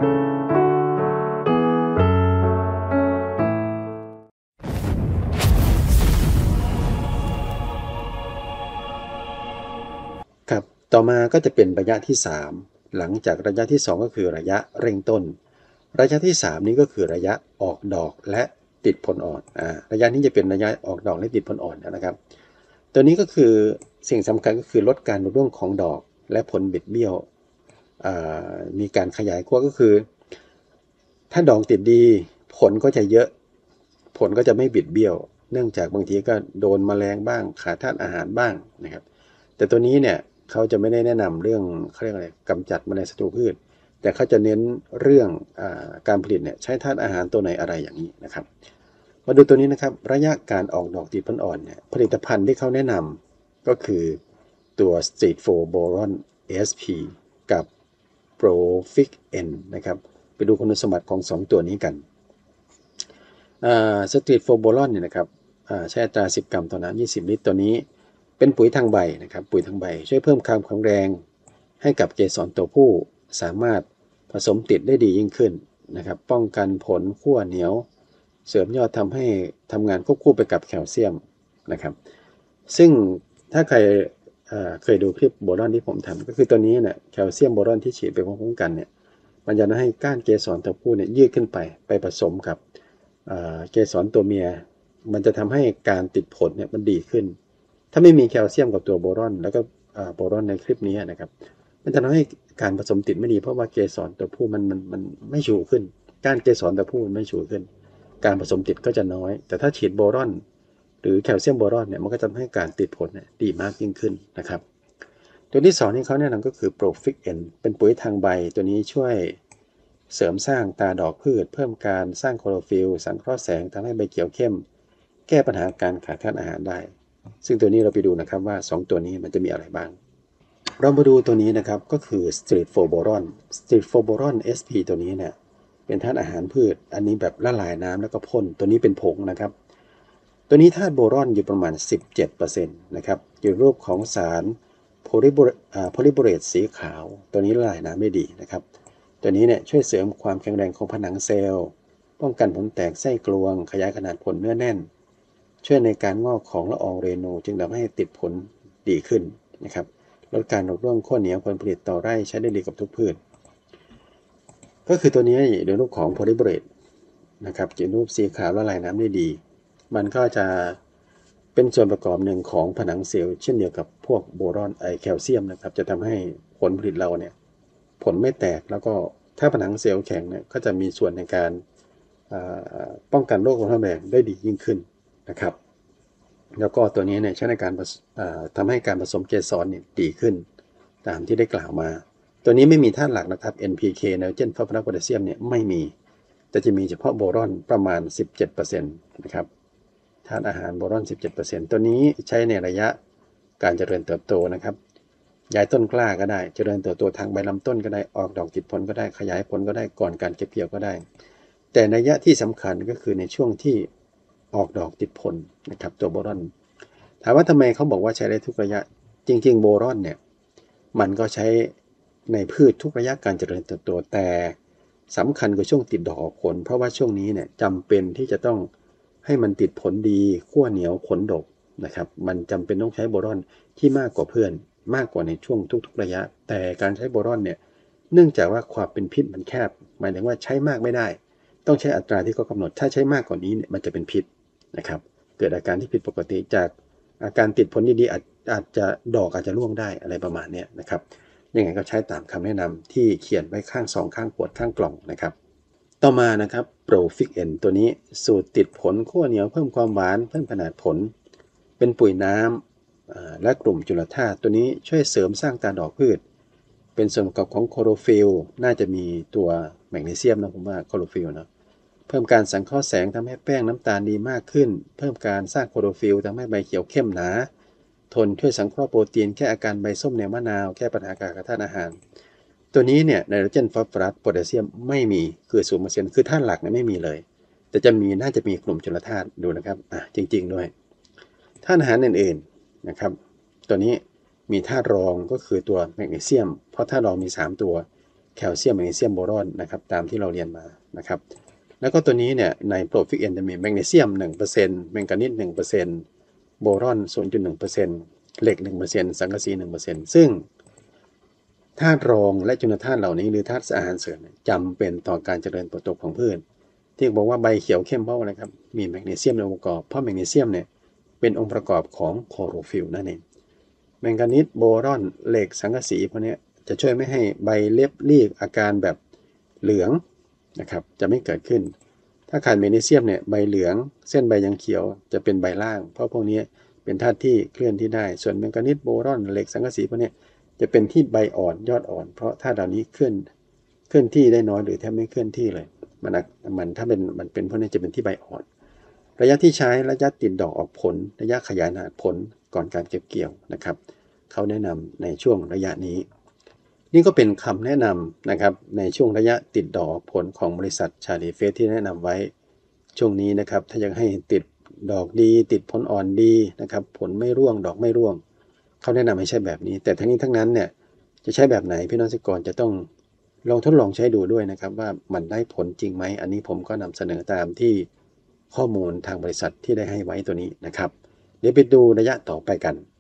ครับต่อมาก็จะเป็นระยะที่3หลังจากระยะที่2ก็คือระยะเร่งต้นระยะที่3นี้ก็คือระยะออกดอกและติดผลอ่อนระยะนี้จะเป็นระยะออกดอกและติดผลอ่อนนะครับตัวนี้ก็คือสิ่งสำคัญก็คือลดการร่วงของดอกและผลบิดเบี้ยวมีการขยายขั้วก็คือถ้าดอกติดดีผลก็จะเยอะผลก็จะไม่บิดเบี้ยวเนื่องจากบางทีก็โดนแมลงบ้างขาดธาตุอาหารบ้างนะครับแต่ตัวนี้เนี่ยเขาจะไม่ได้แนะนำเรื่องเขาเรียกอะไรกำจัดแมลงศัตรูพืชแต่เขาจะเน้นเรื่องการผลิตเนี่ยใช้ธาตุอาหารตัวไหนอะไรอย่างนี้นะครับมาดูตัวนี้นะครับระยะการออกดอกติดผลอ่อนเนี่ยผลิตภัณฑ์ที่เขาแนะนำก็คือตัว Street 4 Boron SP กับ Profix N นะครับไปดูคุณสมบัติของ2ตัวนี้กันStreet 4 Boron เนี่ยนะครับใช้อัตรา10 กรัมต่อน้ำ20 ลิตรตัวนี้เป็นปุ๋ยทางใบนะครับปุ๋ยทางใบช่วยเพิ่มความแข็งแรงให้กับเกสรตัวผู้สามารถผสมติดได้ดียิ่งขึ้นนะครับป้องกันผลขั้วเหนียวเสริมยอดทำให้ทำงานควบคู่ไปกับแคลเซียมนะครับซึ่งถ้าใครเคยดูคลิปโบรอนที่ผมทำก็คือตัวนี้เนี่ยแคลเซียมโบรอนที่ฉีดไปพร้อมๆกันเนี่ยมันจะทำให้ก้านเกสรตัวผู้เนี่ยยืดขึ้นไปผสมกับเกสรตัวเมียมันจะทำให้การติดผลเนี่ยมันดีขึ้นถ้าไม่มีแคลเซียมกับตัวโบรอนแล้วก็โบรอนในคลิปนี้นะครับมันจะทำให้การผสมติดไม่ดีเพราะว่าเกสรตัวผู้มันไม่ชูขึ้นก้านเกสรตัวผู้มันไม่ชูขึ้นการผสมติดก็จะน้อยแต่ถ้าฉีดโบรอนหรือแคลเซียมโบรอนเนี่ยมันก็จะทำให้การติดผลเนี่ยดีมากยิ่งขึ้นนะครับตัวที่2ที่เขาแนะนำก็คือ Profix N เป็นปุ๋ยทางใบตัวนี้ช่วยเสริมสร้างตาดอกพืชเพิ่มการสร้างโคลอโรฟิลล์สังเคราะห์แสงทำให้ใบเขียวเข้มแก้ปัญหาการขาดธาตุอาหารได้ซึ่งตัวนี้เราไปดูนะครับว่า2ตัวนี้มันจะมีอะไรบ้างเรามาดูตัวนี้นะครับก็คือ Street 4 Boron Street 4 Boron SP ตัวนี้เนี่ยเป็นธาตุอาหารพืชอันนี้แบบละลายน้ำแล้วก็พ่นตัวนี้เป็นผงนะครับตัวนี้ธาตุโบรอนอยู่ประมาณ 17% นะครับอยู่รูปของสารโพลิโบเรตสีขาวตัวนี้ละลายน้ำได้ดีนะครับตัวนี้เนี่ยช่วยเสริมความแข็งแรงของผนังเซลล์ป้องกันผลแตกไส้กลวงขยายขนาดผลเนื้อแน่นช่วยในการงอกของละอองเรนูจึงทำให้ติดผลดีขึ้นนะครับลดการหลบร่วงข้อเหนียวผลผลิตต่อไร่ใช้ได้ดีกับทุกพืชก็คือตัวนี้อยู่ในรูปของโพลิโบเรตนะครับอยู่ในรูปสีขาวละลายน้ำได้ดีมันก็จะเป็นส่วนประกอบหนึ่งของผนังเซลล์เช่นเดียวกับพวกโบรอนแคลเซียมนะครับจะทำให้ผลผลิตเราเนี่ยผลไม่แตกแล้วก็ถ้าผนังเซลล์แข็งเนี่ยก็จะมีส่วนในการป้องกันโรคของแมลงได้ดียิ่งขึ้นนะครับแล้วก็ตัวนี้เนี่ยใช้ในการทำให้การผสมเกสรเนี่ยดีขึ้นตามที่ได้กล่าวมาตัวนี้ไม่มีธาตุหลักนะครับ NPK ไนโตรเจนฟอสฟอรัสโพแทสเซียมเนี่ยไม่มีแต่จะมีเฉพาะโบรอนประมาณ 17% นะครับธาตุอาหารโบรอน 17% ตัวนี้ใช้ในระยะการเจริญเติบโตนะครับย้ายต้นกล้าก็ได้เจริญเติบโตทางใบลำต้นก็ได้ออกดอกติดผลก็ได้ขยายผลก็ได้ก่อนการเก็บเกี่ยวก็ได้แต่ระยะที่สำคัญก็คือในช่วงที่ออกดอกติดผลนะครับตัวโบรอนถามว่าทำไมเขาบอกว่าใช้ได้ทุกระยะจริงๆโบรอนเนี่ยมันก็ใช้ในพืชทุกระยะการเจริญเติบโตแต่สำคัญคือช่วงติดดอกออกผลเพราะว่าช่วงนี้เนี่ยจำเป็นที่จะต้องให้มันติดผลดีขั้วเหนียวผลดกนะครับมันจำเป็นต้องใช้โบรอนที่มากกว่าเพื่อนมากกว่าในช่วงทุกๆระยะแต่การใช้โบรอนเนี่ยเนื่องจากว่าความเป็นพิษมันแคบหมายถึงว่าใช้มากไม่ได้ต้องใช้อัตราที่เขากำหนดถ้าใช้มากกว่านี้เนี่ยมันจะเป็นพิษนะครับเกิดอาการที่ผิดปกติจากอาการติดผลดีๆอาจจะดอกอาจจะร่วงได้อะไรประมาณนี้นะครับยังไงก็ใช้ตามคำแนะนำที่เขียนไว้ข้างซองข้างขวดข้างกล่องนะครับต่อมานะครับ Profix N ตัวนี้สูตรติดผลขั้วเหนียวเพิ่มความหวานเพิ่มขนาดผลเป็นปุ๋ยน้ำและกลุ่มจุลธาตุตัวนี้ช่วยเสริมสร้างตาดอกพืชเป็นส่วนประกอบของโคลอโรฟิลล์น่าจะมีตัวแมกนีเซียมนะผมว่าโคลอโรฟิลล์นะเพิ่มการสังเคราะห์แสงทำให้แป้งน้ำตาลดีมากขึ้นเพิ่มการสร้างโคลอโรฟิลล์ทำให้ใบเขียวเข้มหนาทนช่วยสังเคราะห์โปรตีนแก้อาการใบส้มในมะนาวแก้ปัญหาการขาดธาตุอาหารตัวนี้เนี่ยไนโตรเจนฟอสฟอรัสโพแทสเซียมไม่มีคือ 0% คือธาตุหลักเนี่ยไม่มีเลยแต่น่าจะมีกลุ่มจุลธาตุดูนะครับจริงๆด้วยธาตุอาหารอื่นๆนะครับตัวนี้มีธาตุรองก็คือตัวแมกนีเซียมเพราะธาตุรองมี3ตัวแคลเซียมแมกนีเซียมโบรอนนะครับตามที่เราเรียนมานะครับแล้วก็ตัวนี้เนี่ยในโปรฟิกเอนจะมีแมกนีเซียม 1% แมงกานีส 1%โบรอน 0.1% เหล็ก 1% สังกะสี 1% ซึ่งธาตุรองและจุลธาตุเหล่านี้หรือธาตุอาหารเสริมจำเป็นต่อการเจริญเติบโตของพืชที่บอกว่าใบเขียวเข้มเพราะอะไรครับมีแมกนีเซียมในองค์ประกอบเพราะแมกนีเซียมเนี่ยเป็นองค์ประกอบของโคโรฟิลล์นั่นเองแมงกานีสโบรอนเหล็กสังกะสีพวกนี้จะช่วยไม่ให้ใบเล็บรีบอาการแบบเหลืองนะครับจะไม่เกิดขึ้นถ้าขาดแมกนีเซียมเนี่ยใบเหลืองเส้นใบยังเขียวจะเป็นใบล่างเพราะพวกนี้เป็นธาตุที่เคลื่อนที่ได้ส่วนแมงกานีสโบรอนเหล็กสังกะสีพวกนี้จะเป็นที่ใบอ่อนยอดอ่อนเพราะธาตุเหล่านี้เคลื่อนที่ได้น้อยหรือแทบไม่เคลื่อนที่เลยมันถ้ามันเป็นพวกนี้จะเป็นที่ใบอ่อนระยะที่ใช้ระยะติดดอกออกผลระยะขยายขนาดผลก่อนการเก็บเกี่ยวนะครับเขาแนะนำในช่วงระยะนี้นี่ก็เป็นคำแนะนำนะครับในช่วงระยะติดดอกผลของบริษัทชาลีเฟสที่แนะนำไว้ช่วงนี้นะครับถ้าอยากให้ติดดอกดีติดผลอ่อนดีนะครับผลไม่ร่วงดอกไม่ร่วงเขาแนะนำให้ใช้แบบนี้แต่ทั้งนี้ทั้งนั้นเนี่ยจะใช้แบบไหนพี่น้องเกษตรกรจะต้องลองทดลองใช้ดูด้วยนะครับว่ามันได้ผลจริงไหมอันนี้ผมก็นำเสนอตามที่ข้อมูลทางบริษัทที่ได้ให้ไว้ตัวนี้นะครับเดี๋ยวไปดูระยะต่อไปกัน